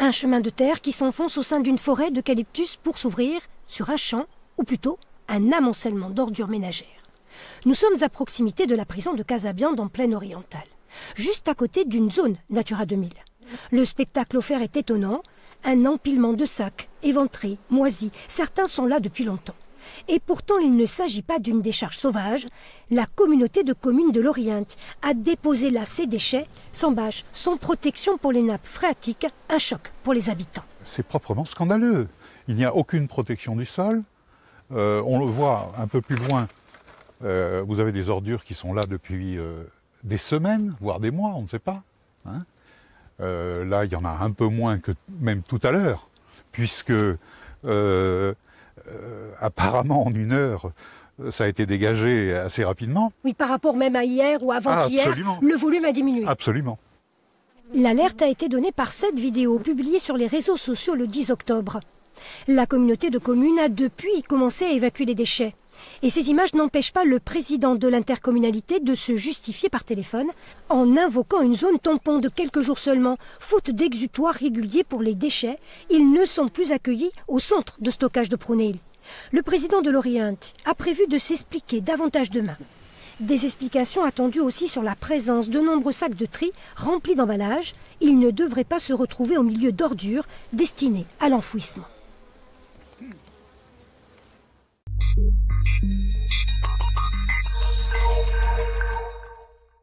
Un chemin de terre qui s'enfonce au sein d'une forêt d'eucalyptus pour s'ouvrir sur un champ, ou plutôt un amoncellement d'ordures ménagères. Nous sommes à proximité de la prison de Casabiande en plaine orientale, juste à côté d'une zone Natura 2000. Le spectacle offert est étonnant, un empilement de sacs, éventrés, moisis, certains sont là depuis longtemps. Et pourtant il ne s'agit pas d'une décharge sauvage. La communauté de communes de l'Orient a déposé là ses déchets, sans bâche, sans protection pour les nappes phréatiques, un choc pour les habitants. C'est proprement scandaleux. Il n'y a aucune protection du sol. On le voit un peu plus loin. Vous avez des ordures qui sont là depuis des semaines, voire des mois, on ne sait pas. Hein. Là, il y en a un peu moins que même tout à l'heure, puisque apparemment en 1 heure, ça a été dégagé assez rapidement. Oui, par rapport même à hier ou avant-hier, le volume a diminué. Absolument. L'alerte a été donnée par cette vidéo publiée sur les réseaux sociaux le 10 octobre. La communauté de communes a depuis commencé à évacuer les déchets. Et ces images n'empêchent pas le président de l'intercommunalité de se justifier par téléphone en invoquant une zone tampon de quelques jours seulement. Faute d'exutoire régulier pour les déchets, ils ne sont plus accueillis au centre de stockage de Prounéil. Le président de l'Orient a prévu de s'expliquer davantage demain. Des explications attendues aussi sur la présence de nombreux sacs de tri remplis d'emballages. Ils ne devraient pas se retrouver au milieu d'ordures destinées à l'enfouissement.